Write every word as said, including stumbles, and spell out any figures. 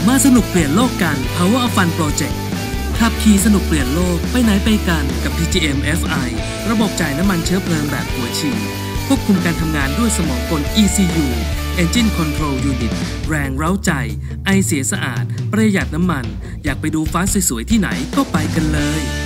มาสนุกเปลี่ยนโลกกัน Power of Fun Project ขับขี่สนุกเปลี่ยนโลกไปไหนไปกันกับ พี จี เอ็ม เอฟ ไอ ระบบจ่ายน้ำมันเชื้อเพลิงแบบหัวฉีดควบคุมการทำงานด้วยสมองกล อี ซี ยู Engine Control Unit แรงเร้าใจไอเสียสะอาดประหยัดน้ำมันอยากไปดูฟ้าสวยๆที่ไหนก็ไปกันเลย